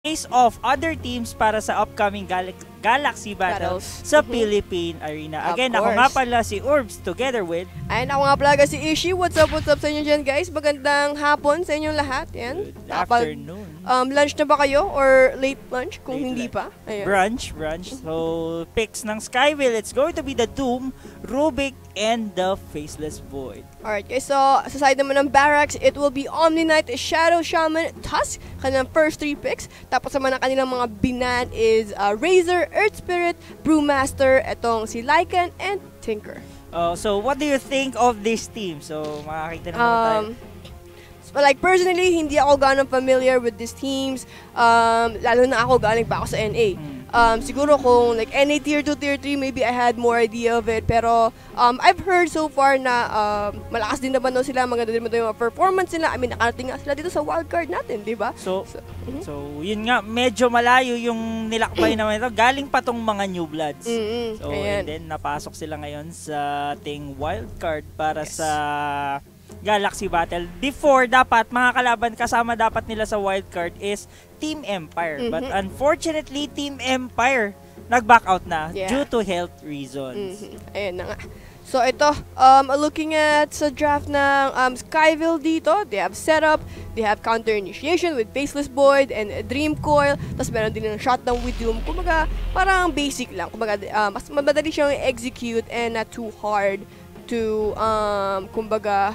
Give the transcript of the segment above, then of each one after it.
face off other teams para sa upcoming Galaxy Battles sa Philippine Arena. Again, ako nga pala si Orbs together with... And ako nga pala si Ishi. What's up sa inyo dyan, guys? Magandang hapon sa inyong lahat. Yan. Good afternoon. Lunch na ba kayo? Or late lunch kung hindi pa? Ayan. Brunch. So, picks ng Skyville. It's going to be the Doom, Rubik, and the Faceless Void. Alright guys, so sa side naman ng Barracks, it will be Omni Knight, Shadow Shaman, Tusk, kanilang first 3 picks. Tapos naman ang kanilang mga binan is Razor, Earth Spirit, Brewmaster, etong si Lycan, and Tinker. So what do you think of this team? So makakita naman tayo. But like personally, hindi ako ganun familiar with these teams. Lalo na ako galing pa ako sa NA. Siguro kung like NA Tier 2, Tier 3, maybe I had more idea of it. Pero I've heard so far na malakas din naman daw sila, maganda din naman yung performance nila. I mean, nakarating nga sila dito sa wildcard natin, di ba? So, yun nga, medyo malayo yung nilakbay naman ito. Galing pa tong mga New Bloods. So, and then napasok sila ngayon sa ating wildcard para sa Galaxy Battle. Before, dapat, mga kalaban kasama dapat nila sa wildcard is Team Empire. But unfortunately, Team Empire nag-back out na due to health reasons. Ayan na nga. So ito, looking at sa draft ng Skyville dito, they have setup, they have counter initiation with Faceless Void and Dream Coil, tapos meron din ng shutdown with Doom. Kumbaga, parang basic lang. Kumbaga, mas madali siyang execute and not too hard to kumbaga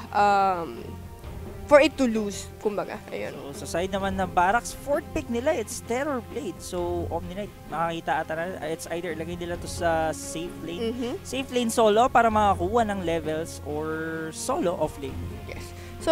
for it to lose, kumbaga. Ayun. So, sa side naman ng Barracks, 4th pick nila, it's Terror Blade. So, Omni Knight, makakita ata na, it's either lagay nila to sa safe lane. Safe lane solo para makakuha ng levels or solo off lane. Yes. So,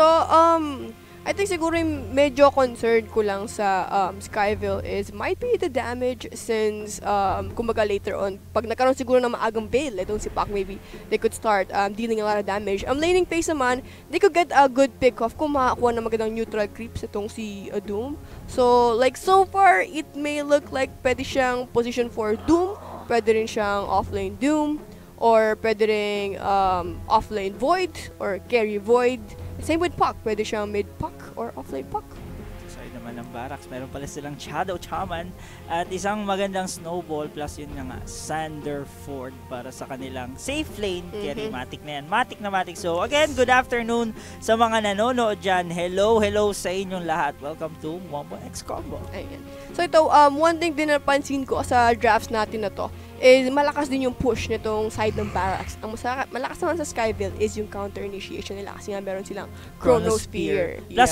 I think siguro yung medyo concerned ko lang sa Skyville is might be the damage since kumbaga later on, pag nagkaroon siguro ng maagang bail, itong si Pac, maybe they could start dealing a lot of damage. Laning phase naman, they could get a good pick-off kung makakuha ng magandang neutral creeps itong si Doom. So, like so far, it may look like pwede siyang position for Doom, pwede rin siyang offlane Doom, or pwede rin offlane Void, or carry Void. Same with Puck, pwede siyang mid-Puck or off-lane Puck. Sa side naman ng Barracks, meron pala silang Shadow Shaman at isang magandang Snowball plus yun nga Sanderford para sa kanilang safe lane. Carry Matic na yan. Matic na Matic. So again, good afternoon sa mga nanonood dyan. Hello sa inyong lahat. Welcome to Wombo X Combo. Ayan. So ito, one thing din napansin ko sa drafts natin na to is malakas din yung push nitong side ng Barracks. Ang malakas naman sa Skyville is yung counter initiation nila kasi nga meron silang Chronosphere. Plus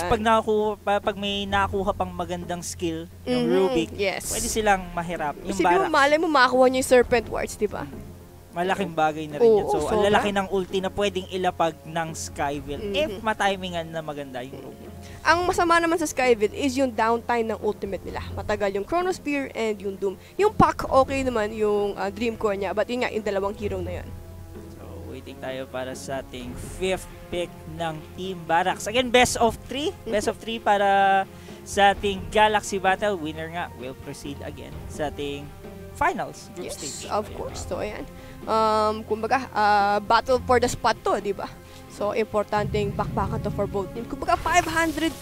pag may nakuha pang magandang skill yung Rubik, pwede silang mahirap. Yung siguro malay mo makakuha niya yung Serpent Wards, di ba? Malaking bagay na rin yun. So, ang lalaki ng ulti na pwedeng ilapag ng Skyville if matimingan na maganda yung Rubik. Ang masama naman sa Skyville is yung downtime ng ultimate nila. Matagal yung Chronosphere and yung Doom. Yung Pac, okay naman yung Dream Core niya. But yun nga, yung dalawang hero na yun. So, waiting tayo para sa ating 5th pick ng Team Barracks. Again, best of 3. Best of 3 para sa ating Galaxy Battle. Winner nga will proceed again sa ating finals group stage. Of course. So, ayan. Kumbaga, battle for the spot to, di ba? So, importanteng bakbakan to for both teams. Kumbaga, $500,000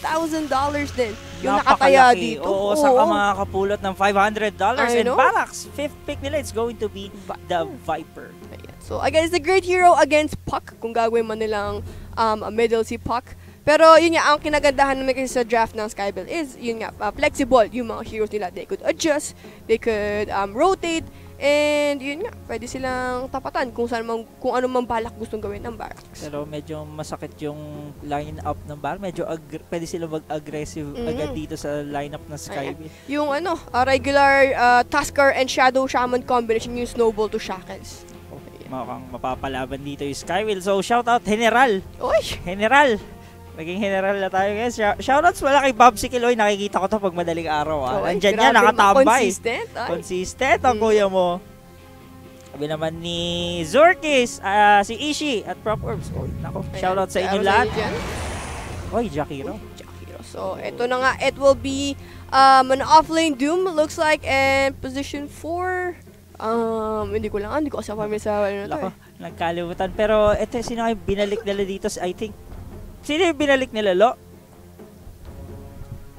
din yung nakataya dito. Oo, saka makakapulot ng $500. And Barracks, 5th pick nila, it's going to be the Viper. Ayan. So, again, it's a great hero against Puck. Kung gagawin man nilang middle si Puck. Pero, yun nga, ang kinagandahan naman kasi sa draft ng Skyville is, yun nga, flexible yung mga heroes nila. They could adjust, they could rotate, and yun nga, pwede silang tapatan kung ano mang balak gustong gawin ng Barracks. Pero medyo masakit yung line-up ng Barracks. Medyo pwede silang mag-aggressive agad dito sa line-up ng Skyville. Yung regular Tusker and Shadow Shaman combination, yung Snowball to Shackles. Mukhang mapapalaban dito yung Skyville. So, shoutout General! Oy! General! Naging general na tayo guys. Shoutouts wala kay Bob Sikiloy. Nakikita ko to pag madaling araw. Nandyan yan, nakatambay. Consistent ang kuya mo. Sabi naman ni Zorkis, si Ishi at Prop Orbs. Nako, shoutout sa inyo lahat. Oy, Jakiro. So, ito na nga. It will be an offlane Doom looks like and position 4. Hindi ko kasi familiar sa nagkalimutan. Pero ito, sino kayo binalik nila dito? I think sino yung binalik nila, Lo?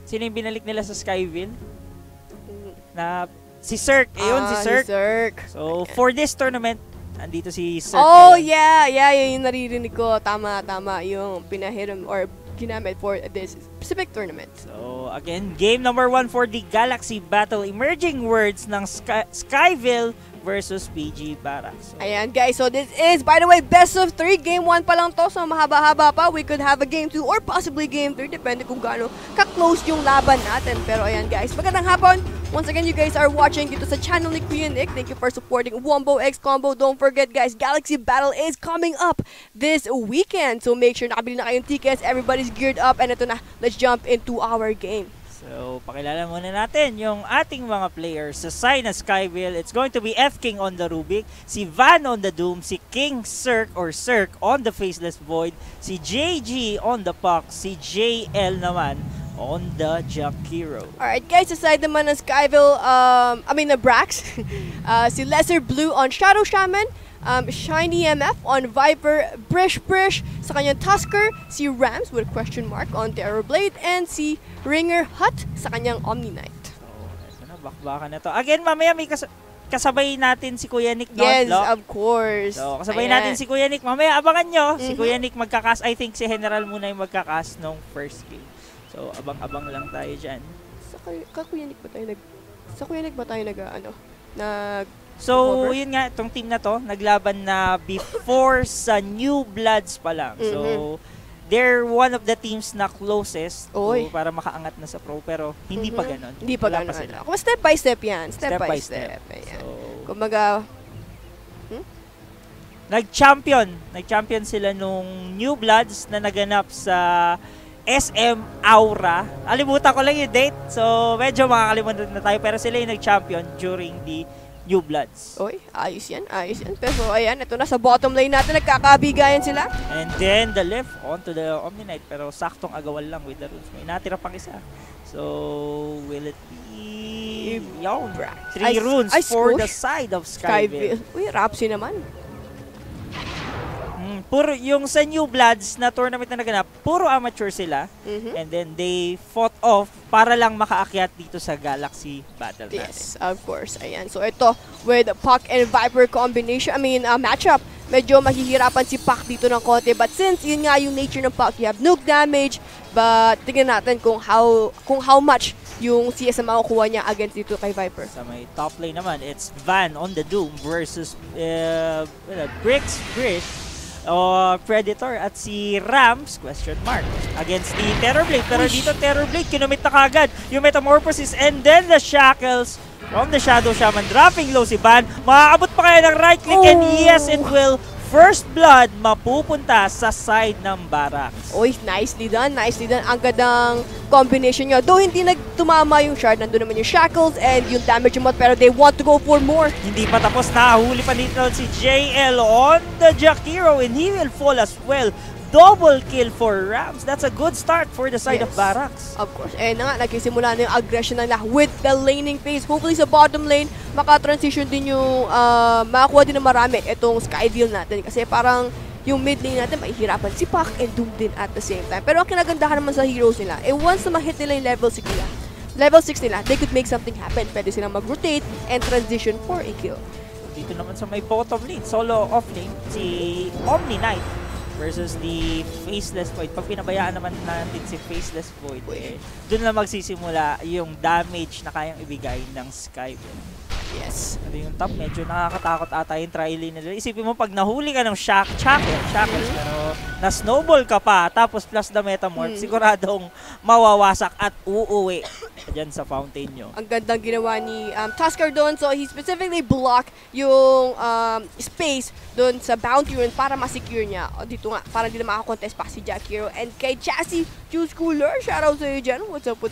Sino yung binalik nila sa Skyville? Na si Cirque. Ayun, si Cirque. Si Cirque. So, for this tournament, andito si Cirque. Oh, yeah, yung naririnig ko. Tama, yung pinahiram or ginamit for this specific tournament. So, again, game number 1 for the Galaxy Battle. Emerging words ng Skyville versus PG Barracks. So, ayan guys, so this is, by the way, best of 3. Game 1 pa lang to, so mahaba-haba pa. We could have a game 2 or possibly game 3, depende kung gaano ka-close yung laban natin. Pero ayan guys, magandang hapon. Once again, you guys are watching dito sa channel ni Kuya Nick. Thank you for supporting Wombo X Combo. Don't forget guys, Galaxy Battle is coming up this weekend. So make sure nakabili na kayong tickets, everybody's geared up, and ito na, let's jump into our game. So, pakilala muna natin yung ating mga players sa side na Skyville. It's going to be F King on the Rubik, si Van on the Doom, si King Cirque or Cirque on the Faceless Void, si JG on the Puck, si JL naman on the Jakiro. Alright guys, aside naman ng Skyville, na Brax, si Lesser Blue on Shadow Shaman, Shiny MF on Viper, Brish sa kanyang Tusker, si Rams with a question mark on Terrorblade, and si Ringer Hut sa kanyang Omni Knight. So, ito na, bakbakan na to. Again, mamaya may kasabay natin si Kuya Nick. Yes, of course. So, kasabay natin si Kuya Nick. Mamaya, abangan nyo. Si Kuya Nick magkakas. I think si General muna yung magkakas nung first game. So, abang-abang lang tayo dyan. Sa Kuya Nick ba tayo nag So, yun nga, itong team na to, naglaban na before sa New Bloods pa lang. So, they're one of the teams na closest para makaangat na sa pro, pero hindi pa ganon. Hindi pa ganon. Kung step by step yan. Step by step. So, kumbaga, Nag-champion sila nung New Bloods na naganap sa SM Aura. Alimutan ko lang yung date, so medyo makakalimutan na tayo, pero sila yung nag-champion during the New Bloods. Ayos yan. Pero ayan, ito na sa bottom lane natin, nagkakabigayan sila. And then the left onto the Omni Knight, pero saktong agawan lang with the runes. May natira pang isa. So, will it be... Yo, 3 runes for the side of Skyville. Rapsi naman. Puro yung sa New Bloods na tournament na naganap, puro amateur sila. And then they fought off para lang makaakyat dito sa Galaxy Battle natin. Yes, of course. Ayan. So ito, with Puck and Viper combination, matchup, medyo mahihirapan si Puck dito ng konti. But since yun nga yung nature ng Puck, you have nuke damage, but tingnan natin kung how much yung CS na makukuha niya against dito kay Viper. Sa may top lane naman, it's Van on the Doom versus Brish, Predator at si Rams, question mark, against the Terrorblade. Pero dito Terrorblade, kinumit na kagad yung Metamorphosis, and then the Shackles from the Shadow Shaman, dropping low si Van. Maaabot pa kaya ng right click, and yes, it will. First blood mapupunta sa side ng Barracks. Nicely done. Ang gandang combination nyo. Though hindi nagtumama yung shard, nandun naman yung Shackles and yung damage mod, pero they want to go for more. Hindi pa tapos, nahuli pa dito si JL on the Jakiro, and he will fall as well. Double kill for Rams. That's a good start for the side of Barracks. Of course. Nagsisimula na yung aggression nila with the laning phase. Hopefully sa bottom lane, maka-transition din yung makakuha din ng marami itong Skyville natin. Kasi parang yung mid lane natin, mahihirapan si Puck and Doom din at the same time. Pero ang kinagandahan naman sa heroes nila, once na ma-hit nila yung level 6 nila, they could make something happen. Pwede silang mag-rotate and transition for a kill. Dito naman sa may bottom lane, solo off lane, si Omni Knight versus the Faceless Void. Pag pinabayaan naman natin si Faceless Void, doon na magsisimula yung damage na kayang ibigay ng Skyville. Yes. Ano yung top, medyo nakakatakot ata yung trial nila. Isipin mo, pag nahuli ka ng Shackles, pero na-snowball ka pa, tapos plus the Metamorph, siguradong mawawasak at uuwi dyan sa fountain nyo. Ang gandang ginawa ni Tusker doon. So, he specifically blocked yung space doon sa bounty rune para ma-secure niya. O, dito nga, para hindi na makakontest pa si Jakiro. And kay Chassis, Juice Cooler, shoutout sa'yo dyan. What's up?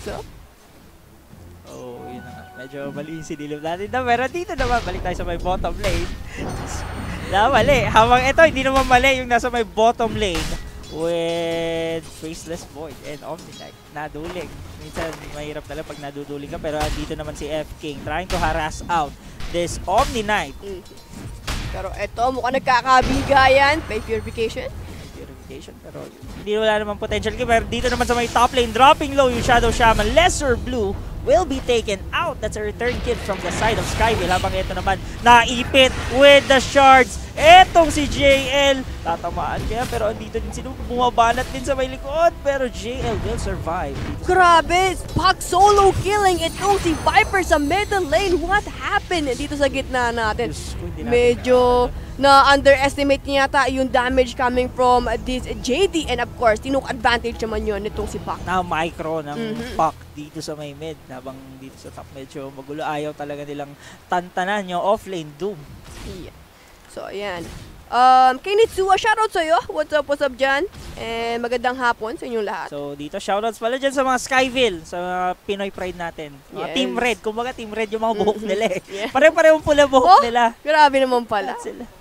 Oh, yun na nga. Medyo mali yung sinilip natin na. Pero dito naman, balik tayo sa may bottom lane. Mali. Habang ito, hindi naman mali yung nasa may bottom lane with Faceless Void and Omni Knight. Naduling. Minsan, mahirap talaga pag naduduling ka. Pero dito naman si F King trying to harass out this Omni Knight. Pero ito, mukhang nagkakabigayan. Pay Purification. rotation. Pero hindi wala naman potential. Pero dito naman sa may top lane, dropping low yung Shadow Shaman. Lesser Blue will be taken out. That's a return kit from the side of Skyville. Habang ito naman, naipit with the shards. Etong si JL, tatamaan kaya pero andito din sino, bumabanat din sa may likod. Pero JL will survive. Grabe, Puck solo killing itong si Viper sa middle lane. What happened dito sa gitna natin? Medyo na-underestimate niya yata yung damage coming from this JD. And of course, tinuk advantage naman yun nitong si Puck. Na micro ng Puck dito sa may mid. Habang dito sa top medyo magulo. Ayaw talaga nilang tantanan yung offlane Doom. Yeah. So, ayan. Kay Nitsua, shoutout sa'yo. What's up dyan? And magandang hapon sa inyong lahat. So, dito shoutouts pala dyan sa mga Skyville, sa mga Pinoy Pride natin. Mga Team Red. Kumbaga, Team Red yung mga buhok nila eh. Yeah. Pare-parehong pula buhok nila. Grabe naman pala.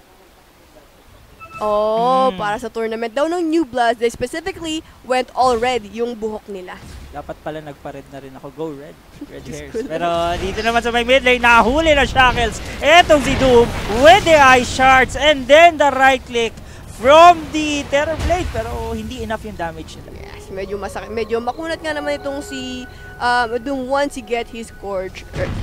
Para sa tournament daw ng New Bloods, they specifically went all red yung buhok nila. Dapat pala nagpa-red na rin ako. Go red. Red hairs. Pero dito naman sa may mid lane, nahuli na Shackles. Etong si Doom with the Ice Shards and then the right click from the Terrorblade. Pero hindi enough yung damage nila. Yes, medyo masakit. Medyo makunat nga naman itong si Doom once he get his Scourge.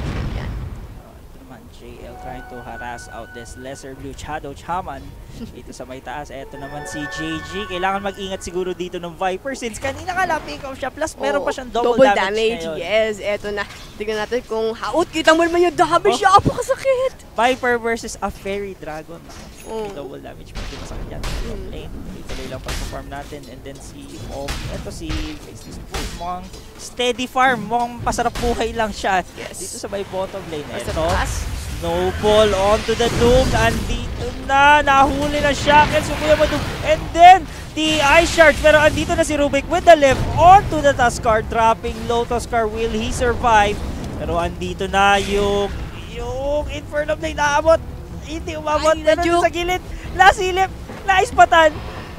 JL trying to harass out this Lesser Blue Shadow Shaman dito sa may taas. Eto naman si JG. Kailangan mag-ingat siguro dito ng Viper since kanina ka lang pick off siya. Plus meron pa siyang double damage ngayon. Yes, eto na. Tignan natin kung haut. Kita mo naman yung damage siya. Apakasakit. Viper versus a Fairy Dragon. Double damage pa din sa kanya. Lane. Ituloy lang pag-farm natin. And then si eto si Faceless Bull. Mukhang steady farm. Mukhang pasarap buhay lang siya. Dito sa may bottom lane. Eto. Snowball onto the Doom. Andito na. Nahuli na Shackles. Sumuya mo Doom. And then, the Ice Shards. Pero andito na si Rubik with the lift onto the Tuskar. Dropping low Tuskar. Will he survive? Pero andito na yung Inferno Blade. Naabot. Hindi umabot. Pero sa gilid. Nasilip. Naispatan.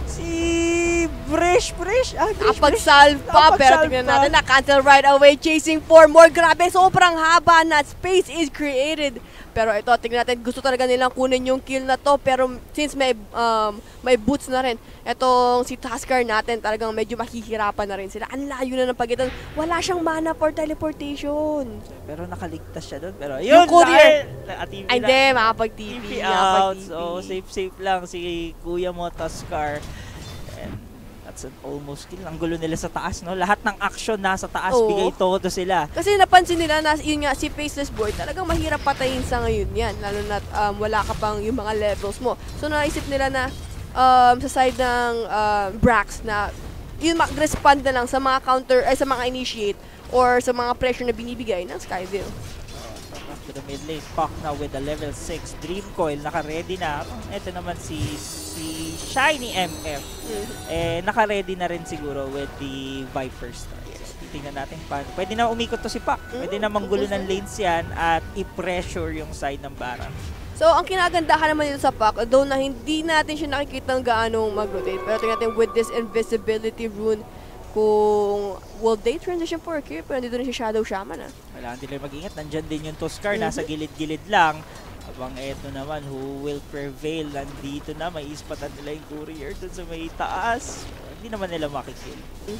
Si Brish. Napag-salve pa, pero tingnan natin na cancel right away, chasing for more. Grabe, sobrang haba na space is created. Pero ito, tingnan natin, gusto talaga nilang kunin yung kill na to, pero since may boots na rin, etong si Tuskar natin, talagang medyo mahihirapan na rin sila. Ang layo na ng pagitan. Wala siyang mana for teleportation. Pero nakaligtas siya doon. Pero yun, yung courier. Ay, hindi, makapag-TP. out. So, safe lang si Kuya mo, Tuskar. And that's an almost kill. Ang gulo nila sa taas, no? Lahat ng action nasa taas, bigay todo sila. Kasi napansin nila na yun nga, si Faceless Boy, talagang mahirap patayin sa ngayon yan. Lalo na wala ka pang yung mga levels mo. So, naisip nila na sa side ng Brax na yun mag-respond na lang sa mga counter, sa mga initiate or sa mga pressure na binibigay ng Skyville. To the mid lane, Puck now with the level 6 Dream Coil, naka-ready na. Ito naman si Shiny MF. Naka-ready na rin siguro with the Viper Star. Titingnan natin paano. Pwede na umikot to si Puck. Pwede na manggulo ng lanes yan at i-pressure yung side ng Baron. So, ang kinagandahan naman dito sa Puck, though na hindi natin siya nakikita ng gaano mag-rotate, pero tingnan natin with this invisibility rune, kung will they transition for a kill, pero nandito na si Shadow Shaman. Kailangan nila mag-ingat. Nandyan din yung Tuskar, nasa gilid-gilid lang. Habang eto naman, who will prevail? Nandito na, may ispatan nila yung courier dun sa may taas. Hindi naman nila makikill.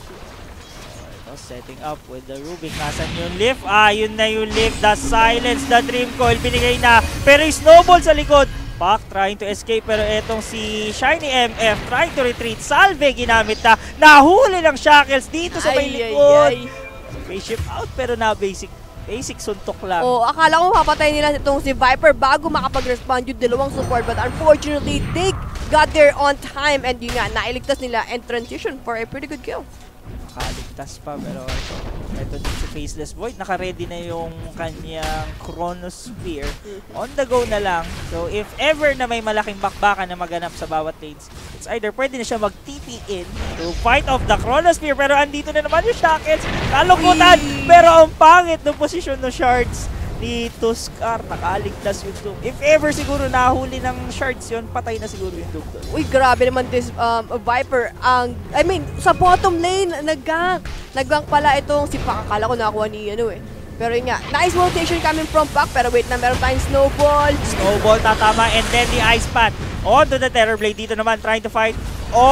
Ito, setting up with the Rubik. Nasaan yung lift? Yun na yung lift. The silence, the Dream Coil, binigay na. Pero yung snowball sa likod. Puck trying to escape, pero etong si Shiny MF trying to retreat. Salve ginamit na. Nahuli ng Shackles dito sa may likod. Face ship out, pero na basic suntok lang. Akala ko papatay nila itong si Viper bago makapag-respond yung dalawang support, but unfortunately, they got there on time and yun nga, nailigtas nila and transition for a pretty good kill. Nakaligtas pa, pero ito din si Faceless Void, naka-ready na yung kanyang Chronosphere. On the go na lang. So if ever na may malaking bakbakan na maganap sa bawat lanes, it's either pwede na siya mag-TP in to fight off the Chronosphere, pero andito na naman yung Shackles. Kalukutan, pero ang pangit ng posisyon ng Shards ni Tuskar, nakaligtas yung Doom. If ever siguro nahuli ng Shards yun, patay na siguro yung Doom doon. Uy, grabe naman this Viper. Sa bottom lane, nag-gank. Nag-gank pala itong si Puck. Akala ko nakakuha ni Pero yun nga, nice rotation coming from Puck. Pero wait na, meron tayong Snowball. Snowball tatama and then the Ice Path onto the Terrorblade. Dito naman trying to fight off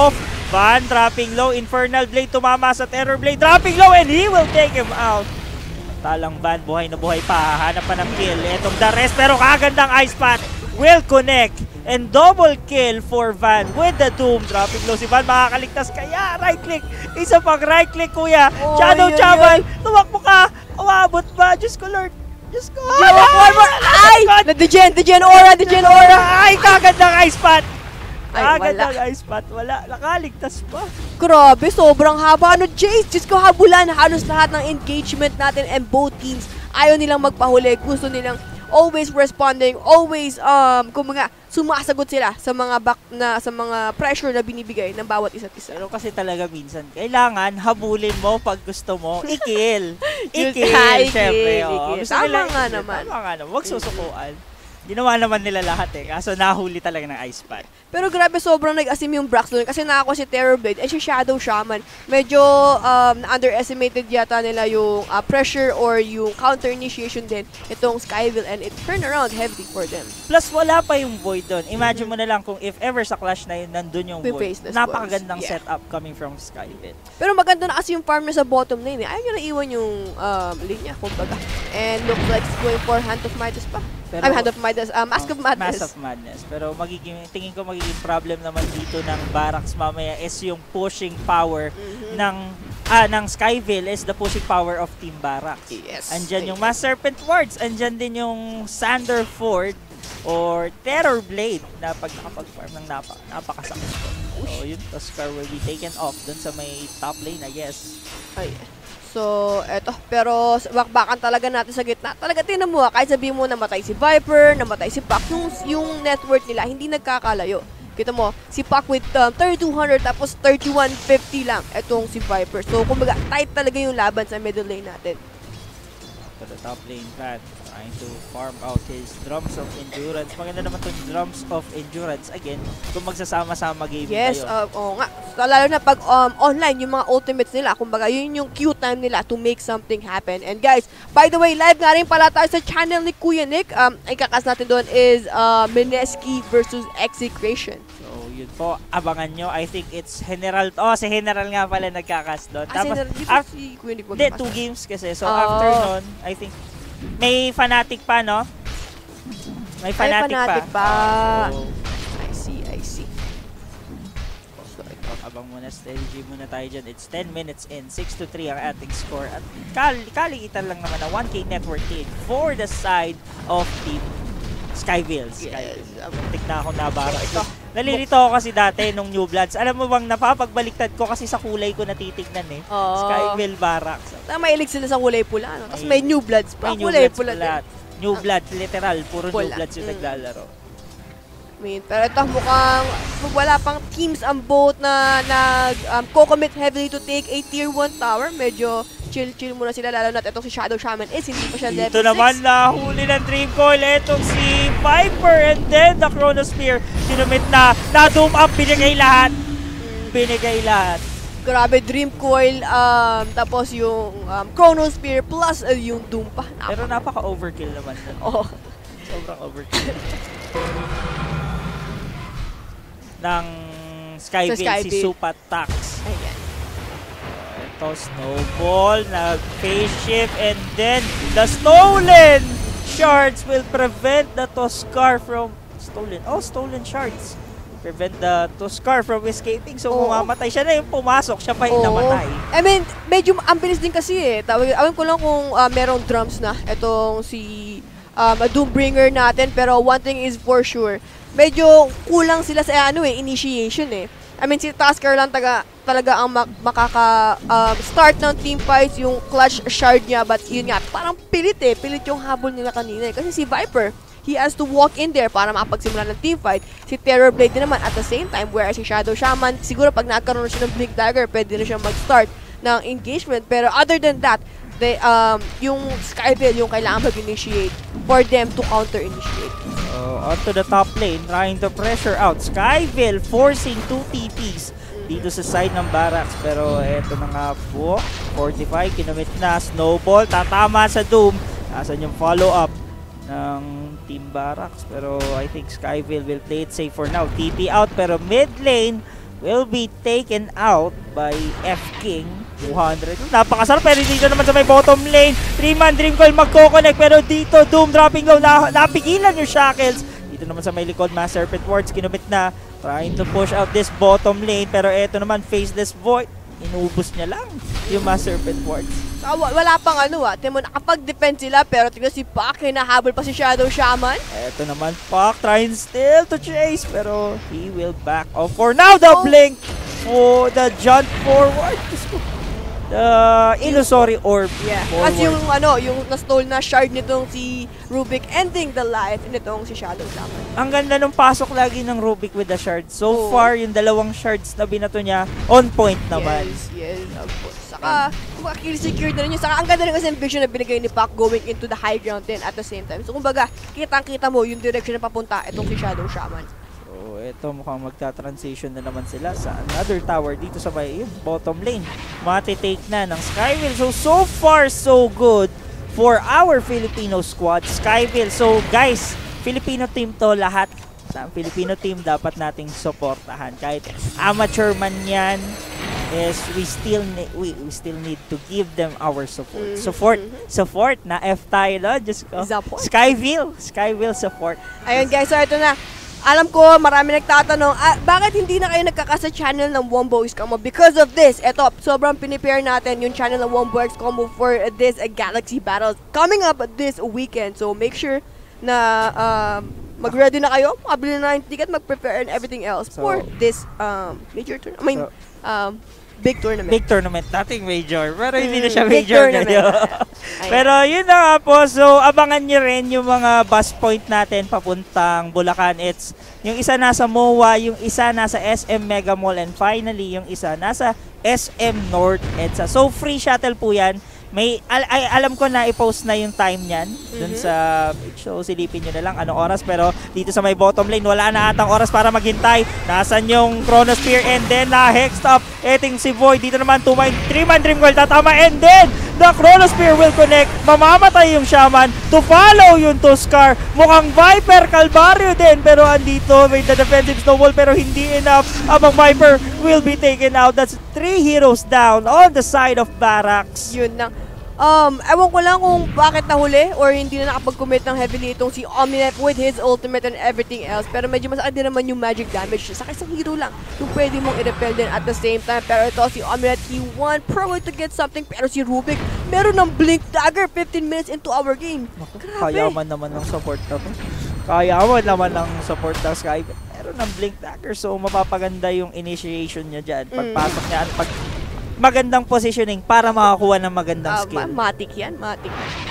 Van dropping low, Infernal Blade tumama sa Terror Blade, dropping low and he will take him out. Talang Van, buhay na buhay pa, hanap pa ng kill. Etong the rest, pero kagandang Ice Path will connect. And double kill for Van with the Doom. Dropping low si Van, makakaligtas kaya. Right click, isa pang right click kuya. Shadow Chaman, tumakbo ka. Umabot ba? Diyos ko Lord. Diyos ko. Ay! Degen Aura! Ay, kagandang Ice Path. Ay, Kagandang Ice Path. Wala, nakaligtas pa. Grabe, sobrang haba. Ano, Jace? Diyos ko, habulan. Halos lahat ng engagement natin and both teams ayaw nilang magpahuli. Gusto nilang always responding, always kumaga sumasagot sila sa mga sa mga pressure na binibigay ng bawat isa't isa. Pero kasi talaga minsan kailangan habulin mo pag gusto mo, i-kill. Syempre. Tama nga naman. Huwag susukuan. Ginawa naman nila lahat kaso nahuli talaga ng Ice Path. Pero grabe, sobrang nag-asim yung Brax doon kasi nakakuha si Terror Blade and si Shadow Shaman. Medyo underestimated yata nila yung pressure or yung counter initiation din itong Skyville and it turned around heavily for them. Plus wala pa yung Void doon. Imagine mo na lang kung if ever sa clash na yun, nandun yung Void. Napakagandang setup coming from Skyville. Pero maganda na kasi yung farm niya sa bottom lane. Ayaw nyo na iwan yung linya, kumbaga. And looks like it's going for Hand of Midas pa. Hand of Midas, Mask of Madness. Mask of Madness. Pero tingin ko magiging problem naman dito ng Barracks mamaya is yung pushing power ng Skyville is the pushing power of Team Barracks. Yes. Andyan yung Mass Serpent Wards, andyan din yung Sanderford or Terror Blade na pag nakapag-farm ng napakasakit ko. So yun, Tuskar will be taken off dun sa may top lane, I guess. Ay. So, eto. Pero, bakbakan talaga natin sa gitna. Talaga, tinan mo kahit sabihin mo namatay si Viper, namatay si Pac, yung network nila, hindi nagkakalayo. Kita mo, si Pac with 3200 tapos 3150 lang. Etong si Viper. So, kumbaga, tight talaga yung laban sa middle lane natin. To the top lane, Pat, trying to farm out his Drums of Endurance. Maganda naman itong Drums of Endurance. Again, kung magsasama-sama gaming yes, kayo. oo nga. Lalo na pag online, yung mga ultimates nila, kumbaga, yun yung cue time nila to make something happen. And guys, by the way, live nga rin pala tayo sa channel ni Kuya Nick. Ang kakas natin doon is Mineski versus Execration. Yun po, abangan nyo. I think it's General. Si General nga pala nagkakas doon. Tapos, si Kuya Nick hindi, 2 games kasi. So, after nun, I think, may Fnatic pa, no? May Fnatic pa. So, I see. So, ito, abang muna, strategy muna tayo dyan. It's 10 minutes in, 6-3 ang ating score. At kaliitan lang naman na 1K network gain for the side of Team Skyville. Tik na ako nabara. Nalilito ako kasi dati nung New Bloods. Alam mo bang napapagbaliktad ko kasi sa kulay ko natitignan Skyville Barracks. Mahilig sila sa kulay pula. No? Tapos may New Bloods pa. May kulay pula. New Bloods, literal. Puro New Bloods yung naglalaro. Pero ito mukhang wala pang teams ang both na nag-commit heavily to take a tier 1 tower. Medyo chill muna sila, lalo na itong si Shadow Shaman is hindi pa siya level 6. Ito naman nahuli ng Dream Coil, itong si Viper and then the Chronosphere. Sinumit na doom up, binigay lahat. Grabe, Dream Coil, tapos yung Chronosphere plus yung Doom pa. Pero napaka-overkill naman. Sobrang overkill. ng Skyville, si Supa Tax. Ayan. Ito, Snowball, nag-phase shift, and then the stolen shards will prevent the Tuskar from stolen shards. Prevent the Tuskar from escaping. So, mamamatay siya na yung pumasok, siya pa yung namatay. I mean, medyo ang bilis din kasi Alam ko lang kung merong drums na itong si Doombringer natin, pero one thing is for sure, medyo kulang sila sa initiation I mean, si Tuskar lang talaga ang makaka-start ng team fights, yung clutch shard niya, but yun nga, parang pilit yung habol nila kanina Kasi si Viper, he has to walk in there para makapagsimula ng team fight. Si Terror Blade din naman at the same time, whereas si Shadow Shaman, siguro pag nagkaroon na siya ng Blink Dagger, pwede na siya mag-start ng engagement. Pero other than that, yung Skyville yung kailangan mag-initiate for them to counter-initiate. Onto the top lane, trying to pressure out Skyville, forcing 2 TPs dito sa side ng Barracks. Pero eto na nga po, 45, kinumit na, Snowball, tatama sa Doom. Nasaan yung follow-up ng Team Barracks? Pero I think Skyville will play it safe for now. TP out, pero mid lane, will be taken out by F-King. 200. Napakasarap, pero dito naman sa may bottom lane. 3-man Dream Coil magkoconnect, pero dito Doom dropping low, napigilan yung Shackles. Dito naman sa may likod, Mass Serpent Wards, kinumit na. Trying to push out this bottom lane, pero eto naman, Faceless Void. Inubos niya lang yung Mass Serpent Wards. Wala pang Timo, nakapag-defend sila, pero tignan si Pac, hinahabol pa si Shadow Shaman. Eto naman, Pac trying still to chase, pero he will back off for now. The blink for the jump forward. The illusory orb. Yeah. Forward. As yung na-stole na shard nitong si Rubik, ending the life nitong si Shadow Shaman. Ang ganda nung pasok lagi ng Rubik with the shard. So far, yung dalawang shards na binato niya, on point naman. Yes, of course. Saka, kill-secure na rin yun. Saka, ang ganda rin kasi yung vision na binigay ni Pac going into the high ground din at the same time. So, kumbaga, kitang-kita mo yung direction na papunta itong si Shadow Shaman. So, ito mukhang magta-transition na naman sila sa another tower dito sa may bottom lane. Mati-take na ng Skyville. So far, so good for our Filipino squad. Skyville. So, guys, Filipino team to lahat. Sa Filipino team, dapat nating supportahan. Kahit amateur man yan, we still need to give them our support. Support na F tayo, no? Just ko. Skyville support. Ayun guys, so ito na. Alam ko, marami nagtatanong, bakit hindi na kayo nagkakasa channel ng Wombo X Combo? Because of this, eto, sobrang pinipare natin yung channel ng Wombo X Combo for this Galaxy Battles coming up this weekend. So make sure na mag-ready na kayo, makabili na yung ticket, mag-prepare and everything else for this major tournament. Big tournament. Big tournament. Dating major. Pero hindi na siya major ngayon. Pero yun na nga po. So, abangan nyo rin yung mga bus point natin papuntang Bulacan. It's yung isa nasa MOA, yung isa nasa SM Mega Mall, and finally, yung isa nasa SM North EDSA. So, free shuttle po yan. Alam ko na i-post na yung time niyan dun sa page. So, silipin nyo na lang anong oras. Pero dito sa may bottom lane, wala na atang oras para maghintay. Nasaan yung Chronosphere, and then na-hexed up. Eting si Void. Dito naman 3-man Dream Coil tatama, and then the Chronosphere will connect. Mamamatay yung Shaman to follow yung Tuskar. Mukhang Viper Calvario din, pero andito may the defensive snowball, pero hindi enough. Abang Viper will be taken out. That's 3 heroes down on the side of Barracks. Yun na. Ewan ko lang kung bakit nahuli or hindi na nakapag-commit ng heavily itong si Omninet with his ultimate and everything else. Pero medyo masakit din naman yung magic damage sa isang hero lang yung pwede mong i-repel din at the same time. Pero ito si Omninet, he won probably to get something. Pero si Rubik, meron ng Blink Dagger 15 minutes into our game. Grabe. Kayaman naman ng support na to. Kayaman naman ng support ng Sky. Meron ng Blink Dagger, so mapapaganda yung initiation niya dyan. Pagpasok niya at magandang positioning para makakuha ng magandang skill. Matic yan, matic.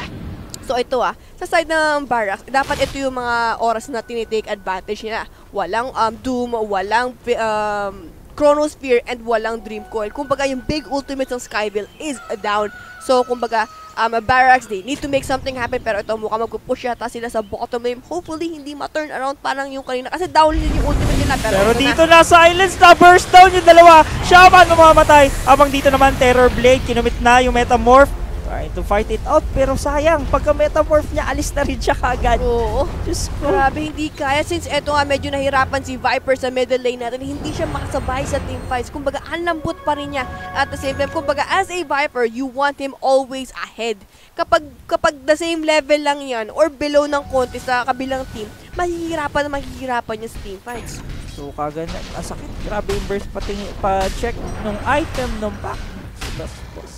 So ito sa side ng Barracks, dapat ito yung mga oras na tinitake advantage niya. Walang Doom, walang Chronosphere, and walang Dream Coil. Kumbaga yung big ultimate ng Skyville is down. So kumbaga, Barracks, they need to make something happen, pero ito mukhang magpupush yata sila sa bottom lane. Hopefully, hindi ma-turn around parang yung kanina. Kasi down din yung ultimate nila. Pero dito na silence na, burst down yung dalawa. Shaman mamamatay. Abang dito naman, Terror Blade, kinumit na yung Metamorph. Trying to fight it out, pero sayang, pagka Metamorph niya, alis na rin siya kagad. Oo. Diyos ko. Grabe, hindi kaya. Since eto nga, medyo nahirapan si Viper sa middle lane natin, hindi siya makasabay sa team fights. Kumbaga, ang lambot pa rin niya. At the same time, kumbaga, as a Viper, you want him always ahead. Kapag the same level lang yan, or below ng konti sa kabilang team, mahihirapan niya sa team fights. So, kaganda, sakit. Grabe yung burst, pa-check nung item nung pack. Tapos,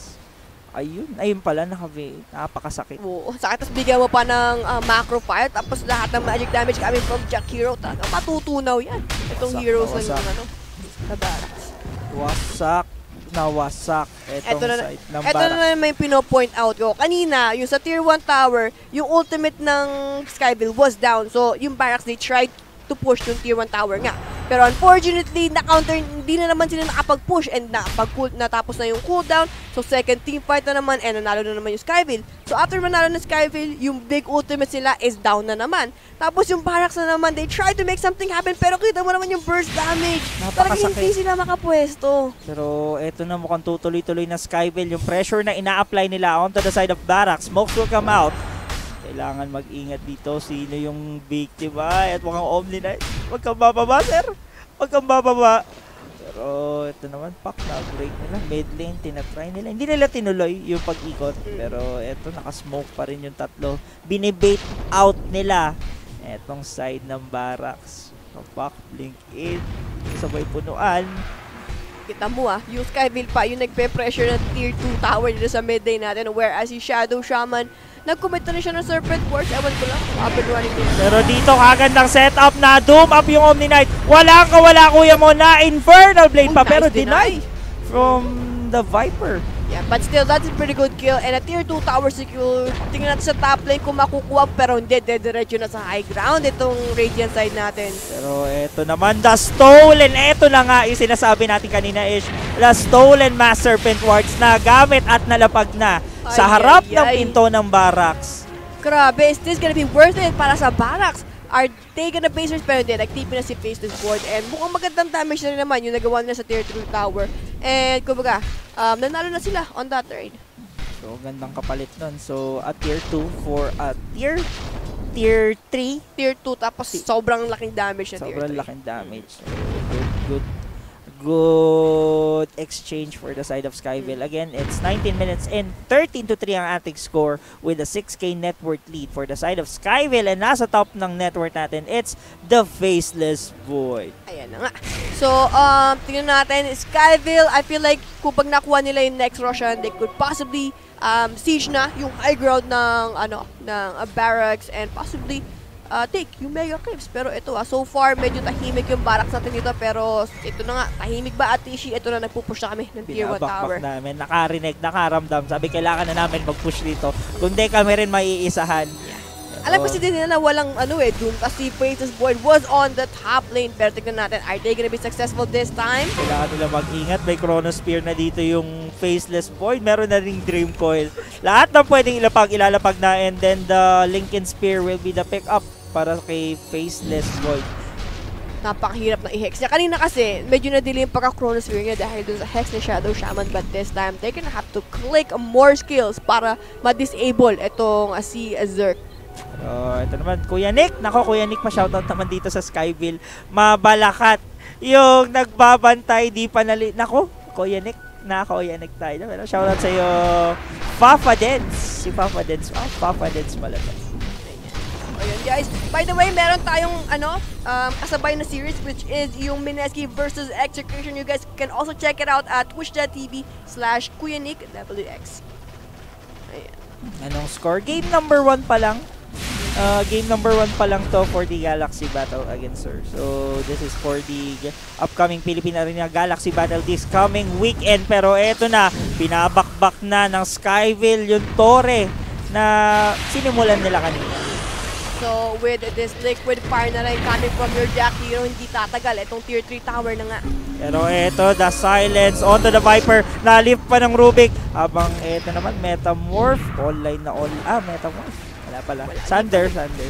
ayun pala, napakasakit. Oo, sakit. Tapos bigyan mo pa ng macro fire, tapos lahat ng magic damage coming from Jack Hero. Talaga matutunaw yan. Itong heroes na yung sa Barracks. Nawasak. Ito na naman yung pino-point out ko. Kanina, yung sa tier 1 tower, yung ultimate ng Skyville was down. So, yung Barracks, they tried to push yung tier 1 tower nga. Pero unfortunately, na-counter, hindi na naman sila nakapag-push and natapos na yung cooldown. So second team fight na naman and nanalo na naman yung Skyville. So after manalo ng Skyville, yung big ultimate sila is down na naman. Tapos yung Barracks na naman, they try to make something happen, pero kita mo naman yung burst damage. Talagang hindi sila makapwesto. Pero eto na, mukhang tutuloy-tuloy na Skyville. Yung pressure na ina-apply nila onto the side of Barracks. Smokes will come out. Kailangan mag-ingat dito. Sino yung victim at mukhang Omni Knight. Huwag kang bababa, sir. Huwag kang bababa. Pero ito naman, Pak, na-break nila. Mid lane, tinatry nila. Hindi nila tinuloy yung pag-ikot. Pero ito, nakasmoke pa rin yung tatlo. Binibait out nila etong side ng barracks. Pak, blink in. Sabay punuan. Kita mo yung Skyville pa yung nagpe-pressure ng tier 2 tower dito sa mid lane natin. Whereas si Shadow Shaman, nag-commit na rin siya ng Serpent Wars. Ewan ko lang, up and running din. Pero dito, kagandang setup na Doom up yung Omni Knight. Walang kawala, kuya mo, na Infernal Blade pa. Pero deny from the Viper. Yeah, but still, that's a pretty good kill. And a tier 2 tower secure. Tingnan natin sa top lane kung makukuha. Pero hindi, dediretso na sa high ground itong Radiant side natin. Pero eto naman, the stolen. Eto na nga yung sinasabi natin kanina is the stolen Mass Serpent Wards na gamit at nalapag na sa harap ng pinto ng barracks. Grabe, is this gonna be worth it para sa barracks? Are they gonna basers? Pero hindi, nagtipin na si Faceless Board. And mukhang magandang damage na rin naman yung nagawa nila sa tier 3 tower. And kumbaga, nanalo na sila on that trade. So, gandang kapalit nun. So, a tier 2 for a tier 3. Tier 2, tapos sobrang laking damage na tier 3. Sobrang laking damage. So, good exchange for the side of Skyville. Again, it's 19 minutes in, 13-3 ang ating score with a 6K net worth lead for the side of Skyville. And nasa top ng net worth natin, it's the Faceless Void. Ayan na nga. So, tingnan natin, Skyville, I feel like kung pag nakuha nila yung next Roshan, they could possibly siege na yung high ground ng barracks and possibly take yung Mega Clips. Pero ito so far medyo tahimik yung barracks natin dito. Pero ito na nga, tahimik ba Atishi? Ito na, nagpupush na kami ng tier 1 tower. Binabakbak namin, nakarinig, nakaramdam. Sabi, kailangan na namin mag-push dito. Kundi kami rin maiisahan. Alam kasi din nila na walang Doom kasi Faceless Void was on the top lane. Pero tignan natin, are they gonna be successful this time? Kailangan nila mag-ingat. May Chronospear na dito yung Faceless Void. Meron na ring Dream Coil. Lahat na pwedeng ilalapag na. And then the Lincoln Spear will be the pick-up para kay Faceless Void. Napakahirap na i-hex niya. Kanina kasi, medyo na-delay yung pagka-Chronosphere niya dahil dun sa hex ni Shadow Shaman. But this time, they're gonna have to click more skills para ma-disable itong si Zerk. Ito naman, Kuya Nick. Nako, Kuya Nick, ma-shoutout naman dito sa Skyville. Mabalakat yung nagbabantay, di pa nako, Kuya Nick. Kuya Nick tayo. Pero shoutout sa'yo, Papa Dens. Si Papa Dens. Papa Dens pala to. Ayun guys. By the way, meron tayong kasabay na series which is yung Mineski versus Execution. You guys can also check it out at twitch.tv/KuyaNickWX. Ayan. Anong score? Game number 1 pa lang. Game number 1 pa lang to for the Galaxy Battle against her. So, this is for the upcoming Philippine Arena Galaxy Battle this coming weekend. Pero eto na, pinabakbak na ng Skyville yung Torre na sinimulan nila kanina. So, with this liquid fire na rin coming from your Jack Hero, hindi tatagal. Itong tier 3 tower na nga. Pero eto, the silence onto the Viper. Na-lift pa ng Rubik. Habang eto naman, Metamorph. Online na all. Metamorph. Wala pala. Sander.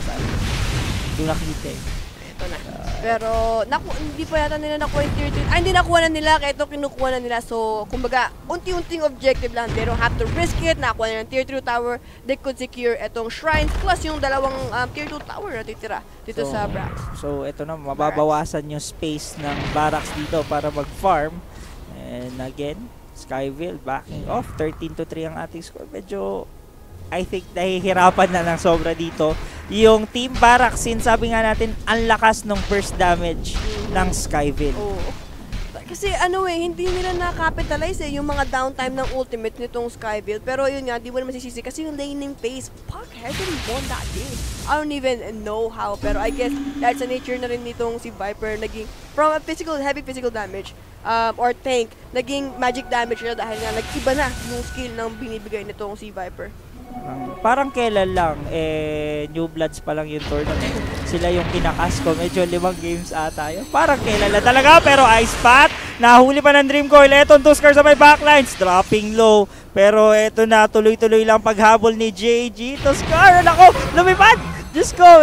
Doon nakita Ito na. Pero, hindi pa yata nila nakuha yung tier 3. Hindi nakuha na nila. Kaya ito kinukuha na nila. So, kumbaga, unti-unting objective lang. They don't have to risk it. Nakuha nila yung tier 3 tower. They could secure itong shrines. Plus, yung dalawang tier 2 tower na titira dito sa barracks. So, ito na. Mababawasan yung space ng barracks dito para mag-farm. And again, Skyville backing off. 13-3 ang ating score. Medyo, I think, nahihirapan na ng sobra dito. Yung Team Barracks, sabi nga natin, ang lakas ng burst damage ng Skyville. Kasi hindi nila na-capitalize yung mga downtime ng ultimate nitong Skyville. Pero yun nga, di mo naman sisisi kasi yung laning phase, Puck heavily won that game. I don't even know how, pero I guess that's the nature na rin nitong si Viper, naging from a heavy physical damage or tank, naging magic damage na dahil nga nag-iba na yung skill ng binibigay nitong si Viper. Parang kailan lang, New Bloods pa lang yung tournament. Sila yung kinakas ko. Medyo 5 games ata yun. Parang kailan lang talaga. Pero Ice Path, nahuli pa ng Dream Coil. Etong Tuskar sa may backlines. Dropping low. Pero eto na, tuloy-tuloy lang paghabol ni JG. Tuskar, nako, lumipad! Diyos ko,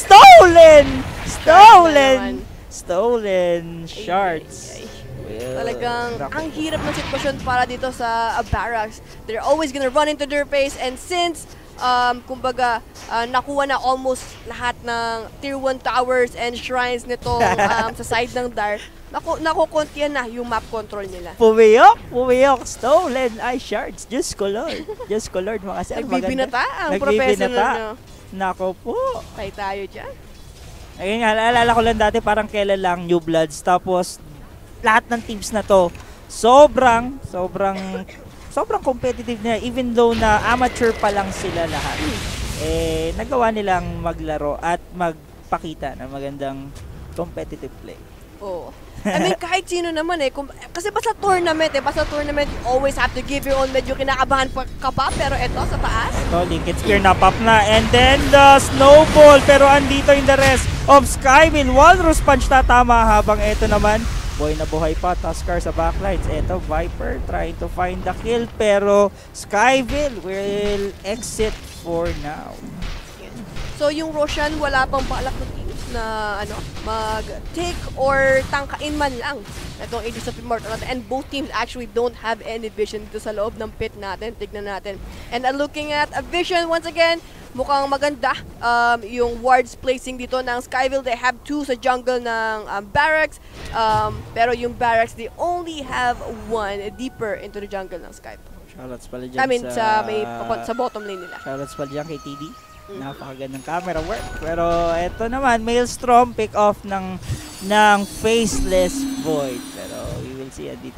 Stolen shards. Talagang ang hirap ng sitwasyon para dito sa barracks. They're always gonna run into their face, and since kumbaga, nakuha na almost lahat ng tier 1 towers and shrines nitong sa side ng Dar. Nakukuntiyan na yung map control nila. Pumiyok, stolen ice shards. Diyos ko Lord, mga sir. Nagbibinata ang professional nyo. Nako po. Tayo tayo dyan. Ayun nga, naalala ko lang dati parang kailan lang New Bloods. Tapos, lahat ng teams na to, sobrang competitive na. Even though na amateur pa lang sila lahat, nagawa nilang maglaro at magpakita ng magandang competitive play. Oo. I mean, kahit sino naman kasi basta tournament you always have to give your own. Medyo kinakabahan ka pa, pero eto sa taas. Ito, Linked Spear na pop na, and then the snowball, pero andito yung the rest of Skyville. Walrus Punch tatama, habang ito naman, buhay na buhay pa, Tuskar sa backlines. Ito, Viper trying to find the kill, pero Skyville will exit for now. So yung Roshan, wala pang balak ng teams na mag-take or tangkain man lang itong Aegis of Immortal natin. And both teams actually don't have any vision dito sa loob ng pit natin. Tignan natin. And looking at a vision, once again, mukhang maganda yung wards placing dito ng Skyville. They have 2 sa jungle ng barracks. Pero yung barracks, they only have 1 deeper into the jungle ng Skyville. Shoutouts pala dyan sa bottom lane nila. Shoutouts pala dyan kay TD. Napakagandang camera work. Pero eto naman, Maelstrom pick off ng Faceless Void. Pero we will see dito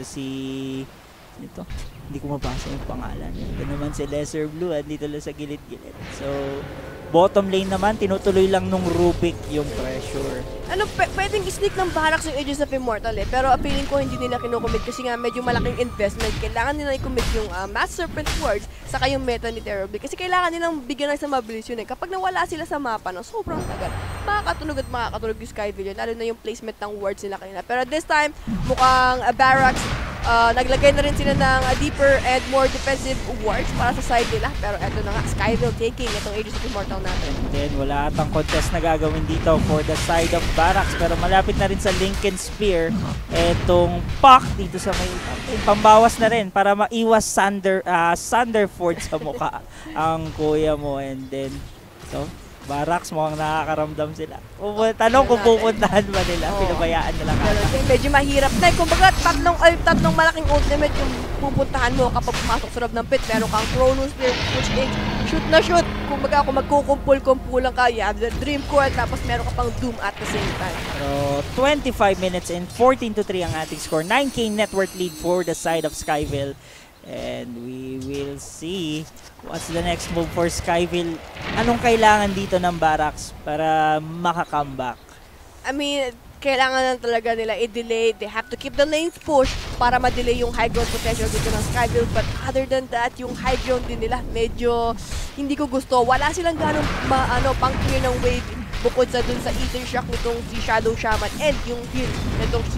ito. Hindi ko mabasa yung pangalan. Ito naman si Lesser Blue, dito lang sa gilid-gilid. So, bottom lane naman, tinutuloy lang nung Rubik yung pressure. Pwedeng sneak ng barracks yung Aegis of Immortal pero feeling ko hindi nila kinukomit kasi nga medyo malaking investment. Kailangan nila i-commit yung Mass Serpent Wards saka yung meta ni Terrorblade kasi kailangan nilang bigyan ng isang mabilis yun. Kapag nawala sila sa mapa ng sobrang tagal, makakatunog yung Skyville, lalo na yung placement ng wards nila kanina. Pero this time, mukhang barracks, naglagay na rin sila ng deeper and more defensive wards para sa side nila. Pero eto na nga, Skyville taking itong Aegis of Immortal natin. Then wala atang contest na gagawin dito for the side of barracks. Pero malapit na rin sa Lincoln Spear etong Puck dito sa may pambawas na rin para maiwas Thunderford sa mukha ang kuya mo. And then, so, barracks mukhang nakakaramdam sila. Tanong kung pupuntahan ba nila, pinabayaan nila kaya. Medyo mahirap na. Kumbaga, tatlong malaking ultimate yung pupuntahan mo kapag pumasok sa loob ng pit. Meron kang Chronos Spear, which is shoot na shoot. Kumbaga, kung magkukumpul-kumpulan ka, you have the Dream Coil, tapos meron ka pang Doom at the same time. Pero 25 minutes and 14-3 ang ating score. 9K net worth lead for the side of Skyville. And we will see what's the next move for Skyville. Anong kailangan dito ng barracks para makakomeback? I mean, kailangan na talaga nila i-delay. They have to keep the lanes push para ma-delay yung high ground potential dito ng Skyville. But other than that, yung high ground din nila, medyo hindi ko gusto. Wala silang ganong pang-clear ng wave bukod sa dun sa Ether Shock nitong si Shadow Shaman and yung heal nitong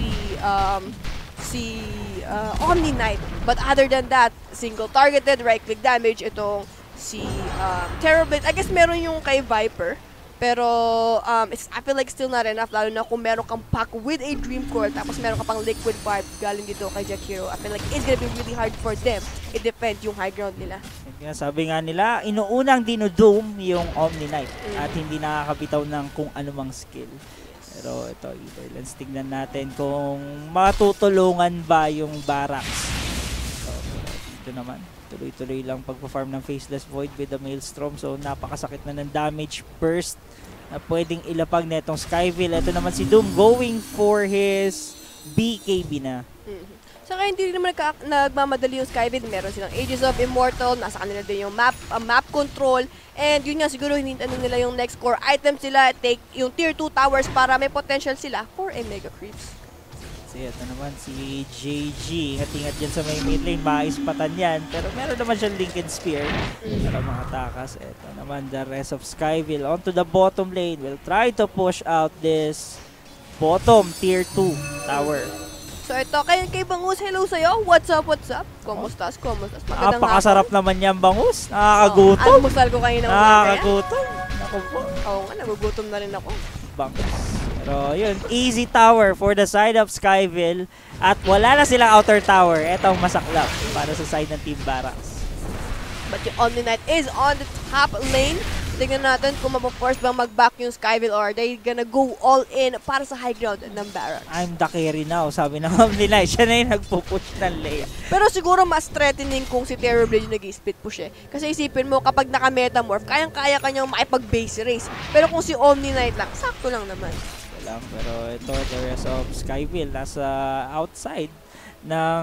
si Omni Knight. But other than that, single targeted, right click damage itong si Terrorblade. I guess meron yung kay Viper. Pero I feel like still not enough, lalo na kung meron kang pack with a Dream Core tapos meron ka pang Liquid Vibe galing dito kay Jakiro. I feel like it's gonna be really hard for them i-defend yung high ground nila. Sabi nga nila, inuunang dinodoom yung Omni Knight at hindi nakakabitaw ng kung anumang skill. Pero ito, Etherlands, tignan natin kung matutulungan ba yung barracks. So, ito naman, tuloy-tuloy lang pagpa-farm ng Faceless Void with the Maelstrom. So, napakasakit na ng damage burst na pwedeng ilapag na itong Skyville. Ito naman si Doom going for his BKB na. Saka hindi rin naman nagmamadali yung Skyville. Meron silang Aegis of Immortal, nasa kanila din yung map control. And yun nga, siguro hindi nila yung next core item sila, take yung tier 2 towers para may potential sila for a Mega Creeps. So ito naman si JG, ingat-ingat dyan sa may mid lane, maispatan yan. Pero meron naman siyang Lincoln Spear para makatakas. Ito naman the rest of Skyville onto the bottom lane. Will try to push out this bottom tier 2 tower. So ito, kay Bangus, hello sa'yo. What's up, what's up? Kumustas? Magandang napakasarap naman yan, Bangus. Nakakagutom. Almusal ko kanina. Nakakagutom. Naku po. Oo nga, nagugutom na rin ako. Bangus. Pero yun, easy tower for the side of Skyville. At wala na silang outer tower. Ito ang masaklap para sa side ng Team Barracks. But yung Omni Knight is on the top lane. Tingnan natin kung mapaforce bang mag-back yung Skyville or they gonna go all in para sa high ground ng Barracks. I'm the carry now, sabi ng mom nila. Siya na yung nagpo-push ng lane. Pero siguro mas threatening kung si Terrorblade yung nag-split push eh. Kasi isipin mo, kapag naka-metamorph, kayang-kaya kanyang makipag-base race. Pero kung si Omni Knight lang, sakto lang naman. Lang, pero ito, the rest of Skyville nasa outside ng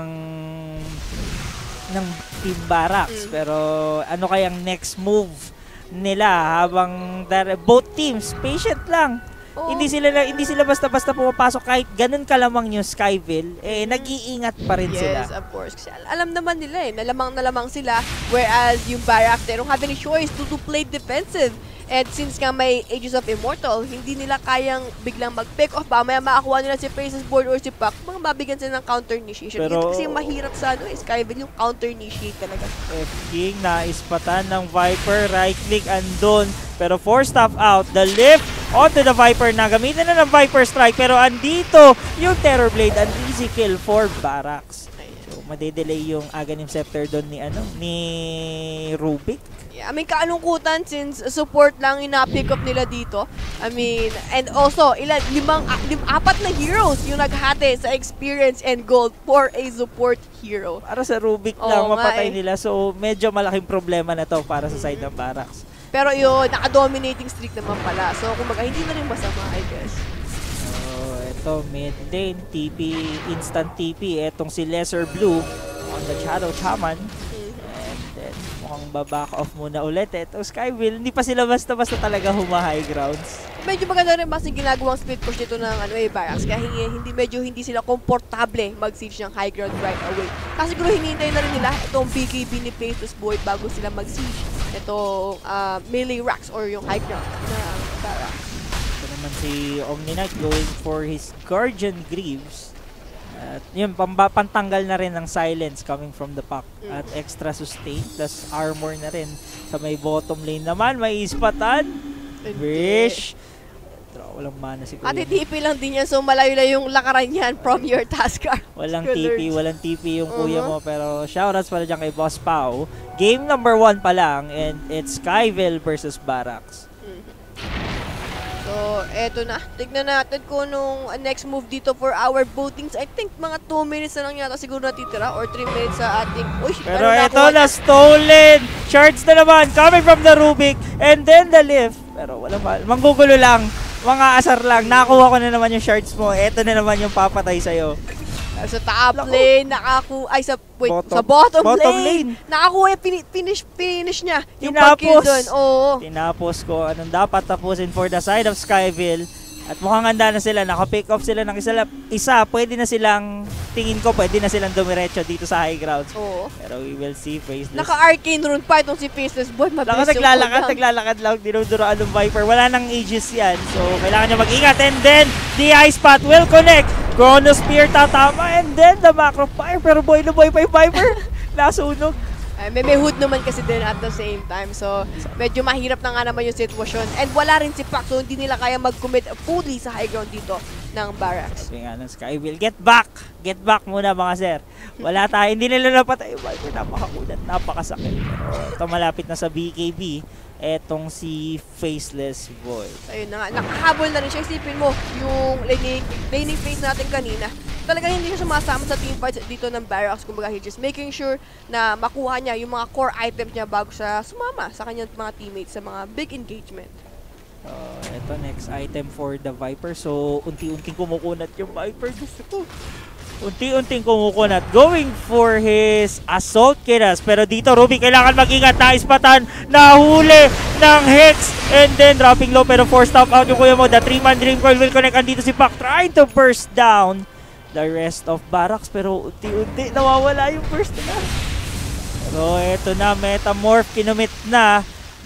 Team Barracks. Pero ano kayang next move nila habang both teams patient lang. Oo. Hindi sila basta-basta pumapasok kahit ganun kalamang yung Skyville, nag-iingat pa rin sila. Yes, of course. Kasi alam naman nila nalamang sila, whereas yung Barracks, they don't have any choice to play defensive. And since nga may Aegis of Immortal, hindi nila kayang biglang mag-pick off. Maya makakuha nila si Faceless Board or si Pac, mga mabigyan sila ng counter-initiation. Pero, kasi mahirap sa Skyville yung counter-initiate talaga. F-King naispatan ng Viper, right-click andun. Pero 4 staff out, the lift onto the Viper na. Gamitin na ng Viper Strike, pero andito yung Terrorblade, an easy kill for Barracks. So, madedelay yung Aghanim Scepter doon ni Rubik. Yeah, I mean, kaalungkutan since support lang ina-pick up nila dito. I mean, and also, apat na heroes yung naghati sa experience and gold for a support hero. Para sa Rubik lang, mapatay nila. So, medyo malaking problema na to para sa side ng Barracks. Pero yun, naka-dominating streak naman pala. So, kumbaga, hindi na rin masama, I guess. So, ito, mid lane, TP, instant TP. Etong si Lesser Blue on the Shadow Shaman. Mukhang baback off muna ulit. Ito, Skyville, hindi pa sila basta-basta talaga huma-high grounds. Medyo maganda rin kasi ginagawang split push dito ng Barracks. Kaya hindi sila komportable mag-siege ng high ground right away. Kasi siguro hinihintay na rin nila itong BKB ni Faceless Boy bago sila mag-siege. Itong melee racks or yung high ground na Barracks. Ito naman si Omni Knight going for his Guardian Greaves. At yun, pantanggal na rin ng silence coming from the pack. At extra sustain, plus armor na rin. Sa may bottom lane naman, may ispatan. Wish. Walang mana si Kuya. Ate TP lang din yan, so malayo na yung lakaran yan from your tasker. Walang TP yung kuya mo. Pero shoutouts pala dyan kay Boss Pao. Game number 1 pa lang, and it's Skyville versus Barracks. So, eto na. Tignan natin kung nung next move dito for our votings. I think mga 2 minutes na lang yata siguro natitira or 3 minutes sa ating... Uy, pero eto na, stolen! Shards na naman, coming from the Rubik, and then the lift. Pero wala pa, manggugulo lang, mga asar lang. Nakakuha ko na naman yung shards mo. Eto na naman yung papatay sa'yo. Sa top lane, sa bottom lane. Nakakuha yung finish niya. Yung pag-kill doon. Oo. Tinapos ko anong dapat tapusin for the side of Skyville. At mukhang handa na sila. Naka-pick off sila ng isa. Pwede na silang, tingin ko, pwede na silang dumiretso dito sa high grounds. Oo. Pero we will see. Faceless. Naka-arcane rune pa itong si Faceless Boy. Mabilis yung naglalakad lang. Dinuduraan ng Viper. Wala nang Aegis yan. So, kailangan niya mag-ingat. And then, the ice spot will connect. Chronospear tatama. And then, the macro fire. Pero boy na boy pa yung Viper. Nasunog. May hood naman kasi din at the same time. So, medyo mahirap na nga naman yung sitwasyon. And wala rin si Pac, so hindi nila kaya mag-commit fully sa high ground dito ng Barracks. Sabi nga ng Skyville, get back! Get back muna mga sir. Wala tayo, hindi nila napatay yung Viper. Napakakulat, napakasakit. Pero ito malapit na sa BKB. Etong si Faceless Boy. Ayun na nga, nakahabol na rin siya. Isipin mo, yung laning phase natin kanina, talagang hindi siya sumasama sa team fights dito ng Barracks. Kumbaga, he's just making sure na makuha niya yung mga core items niya bago siya sumama sa kanyang mga teammates sa mga big engagement. Ito, next item for the Viper. So, unti-unting kumukunat yung Viper. Gusto ko. Unti-unting kumukunat. Going for his assault kills. Pero dito, Ruby, kailangan mag-ingat. Naispatan. Nahuli ng Hex. And then, dropping low. Pero 4 stop out yung kuya mo. The 3-man Dream Coil will connect. Andito si Pac trying to burst down the rest of Barracks. Pero unti-unti nawawala yung burst na. So, eto na. Metamorph. Kinumit na.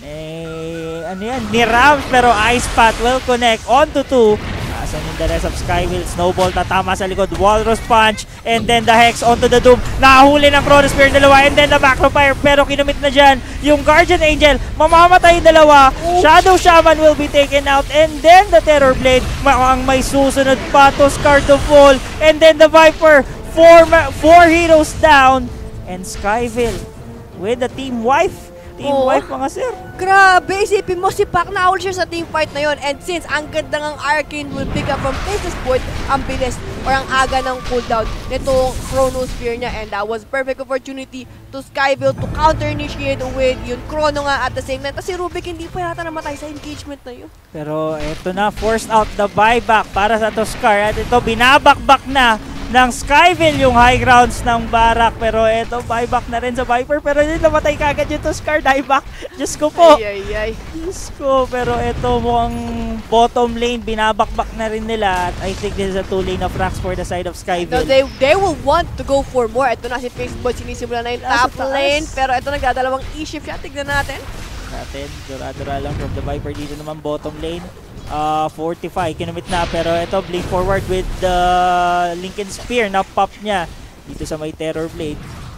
Ni Rams. Pero Ice Path will connect onto 2. Asan yung the rest of Skyville. Snowball tatama sa likod. Walrus Punch. And then the Hex onto the Doom. Nahuli ng Chronospear dalawa. And then the Macrofire. Pero kinumit na dyan yung Guardian Angel. Mamamatay dalawa. Shadow Shaman will be taken out. And then the Terrorblade. Ang may susunod pa to Scar to fall. And then the Viper. 4 heroes down. And Skyville with the team wife Team wipe mga sir. Grabe, isipin mo si Pac na siya sa team fight na yon. And since ang ganda ng Arcane will pick up from Faceless Void, ang bilis or ang aga ng cooldown nitong Chronosphere niya. And that was perfect opportunity to Skyville to counter-initiate with yung Chrono nga at the same time. Kasi Rubik hindi pa yata namatay sa engagement na yun. Pero eto na, forced out the buyback para sa Toscar. At ito, binabakbak na ng Skyville yung high grounds ng Barak. Pero eto, buyback na rin sa Viper. Pero hindi namatay kagad yung Toscar. Dieback. Diyos ko po. Ay. Diyos ko. Pero eto, mukhang bottom lane, binabakbak na rin nila. At I think this is a 2-lane of racks for the side of Skyville. No, they will want to go for more. Ito na si Facebook, sinisimula na yung top lane. Pero ito nagdadalawang E-shift siya. Tignan natin. Dura-dura lang from the Viper. Dito naman bottom lane. 45, kinumit na. Pero ito, blink forward with the Lincoln Spear na pop niya dito sa may Terror Blade.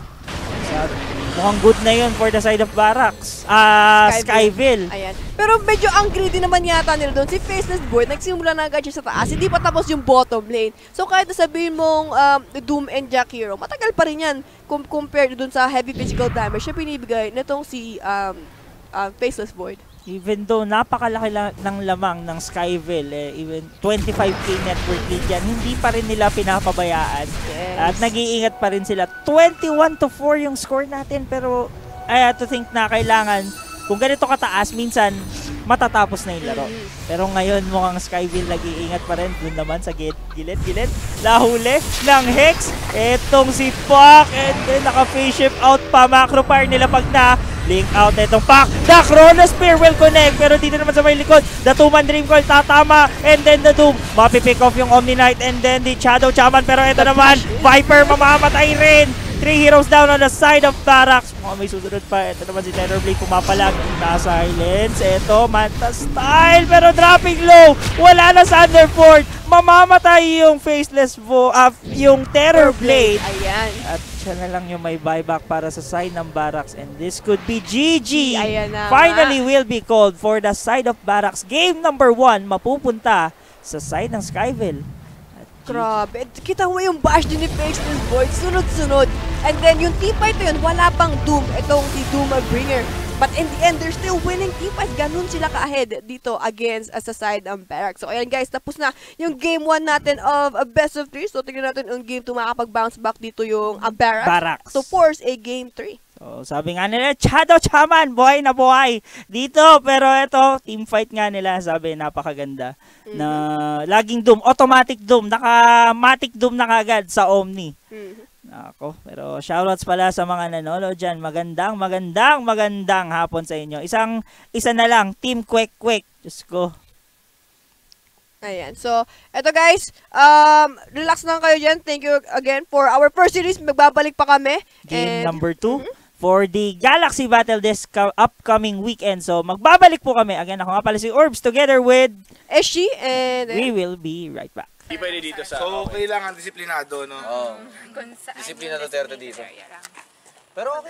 Mukhang good na yun for the side of Barracks. Skyville. Ayan. Pero medyo ang greedy naman yata nila doon. Si Faceless Void, nagsimula na agad siya sa taas. Hindi pa tapos yung bottom lane. So kahit sabihin mong Doom and Jack Hero, matagal pa rin yan compared doon sa heavy physical damage siya binibigay nitong si Faceless Void. Even though napakalaki ng lamang ng Skyville, even 25k net worth lead yan, hindi pa rin nila pinapabayaan. Yes. At nag-iingat pa rin sila. 21-4 yung score natin, pero I have to think na kailangan, kung ganito kataas, minsan matatapos na yung laro. Pero ngayon mukhang Skyville nag-iingat pa rin. Doon naman sa gilid. Lahuli ng Hex. Etong si Pac, and then naka-face shift out pa. Macro fire nila pag na link out na itong Pac. The Chronosphere will connect. Pero dito naman sa may likod, the 2-man Dream Coil tatama. And then the Doom, mapipick off yung Omni Knight. And then the Shadow Shaman. Pero ito naman, Viper mamamatay rin. 3 heroes down on the side of Barracks. Mukhang may susunod pa. Ito naman si Terror Blade pumapalag. Na-silence. Ito, Manta style. Pero dropping low. Wala na Thunderfort. Mamamatay yung Faceless yung Terror Blade. Ayan. At siya na lang yung may buyback para sa side ng Barracks. And this could be GG. Ayan na. Finally will be called for the side of Barracks. Game number 1 mapupunta sa side ng Skyville. Grabe. Kita mo yung bash din ni Faceless Void. Sunod-sunod. And then yung team fight na yun, wala pang Doom. Itong si Doombringer. But in the end, they're still winning team fight. Ganun sila ka-ahead dito against sa side ng Barracks. So ayan guys, tapos na yung game 1 natin of a best of 3. So tignan natin yung game 2 makakapag-bounce back dito yung Barracks. To force a game 3. So, sabi nga nila, Shadow Shaman, buhay na buhay dito. Pero ito, team fight nga nila, sabi, napakaganda. Na laging Doom, automatic Doom, naka-matic Doom na kagad sa Omni. Ako, pero shoutouts pala sa mga nanonood dyan. Magandang hapon sa inyo. Isa na lang, Team Quick. Diyos ko. Ayan. So, eto guys, relax lang kayo dyan. Thank you again for our first series. Magbabalik pa kami. Game number 2. For the Galaxy Battle this upcoming weekend. So, magbabalik po kami. Again, ako nga pala si Orbs together with Eshi, and we will be right back. Di pwede dito sa... So, kailangan disiplinado, no? Oo. Disiplina Duterte dito. Pero okay.